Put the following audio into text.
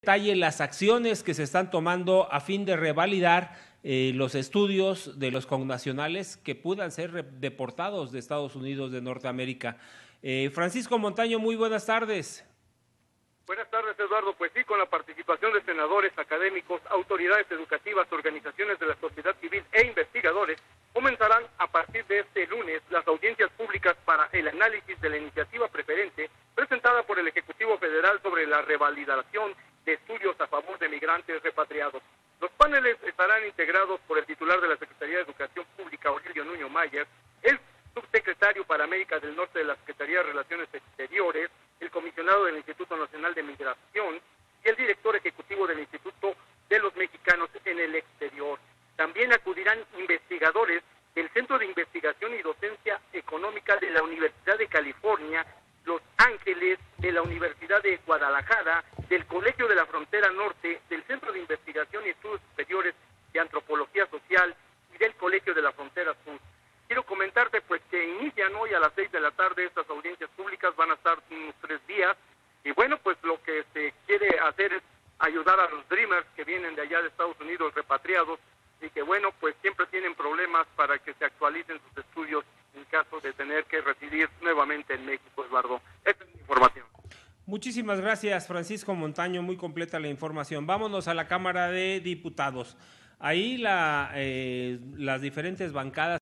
Detalle las acciones que se están tomando a fin de revalidar los estudios de los connacionales que puedan ser deportados de Estados Unidos de Norteamérica. Francisco Montaño, muy buenas tardes. Buenas tardes, Eduardo. Pues sí, con la participación de senadores, académicos, autoridades educativas, organizaciones de la sociedad civil e investigadores, comenzarán a partir de este lunes las audiencias públicas para el análisis de la iniciativa preferente presentada por el Ejecutivo Federal sobre la revalidación de estudios a favor de migrantes repatriados. Los paneles estarán integrados por el titular de la Secretaría de Educación Pública, Aurelio Nuño Mayer, el subsecretario para América del Norte de la Secretaría de Relaciones Exteriores, el comisionado del Instituto Nacional de Migración y el director ejecutivo del Instituto de los Mexicanos en el Exterior. También acudirán investigadores del Centro de Investigación y Docencia Económica de la Universidad de California, Los Ángeles, de la Universidad de Guadalajara, del Colegio de la Frontera Norte, del Centro de Investigación y Estudios Superiores de Antropología Social y del Colegio de la Frontera Sur. Quiero comentarte pues que inician hoy a las 6 de la tarde estas audiencias públicas, van a estar unos 3 días, y bueno, pues lo que se quiere hacer es ayudar a los Dreamers que vienen de allá de Estados Unidos repatriados, y que bueno, pues siempre tienen problemas para que se actualicen sus estudios en caso de tener que residir nuevamente en México, Eduardo. Esta es mi información. Muchísimas gracias, Francisco Montaño, muy completa la información. Vámonos a la Cámara de Diputados. Ahí las diferentes bancadas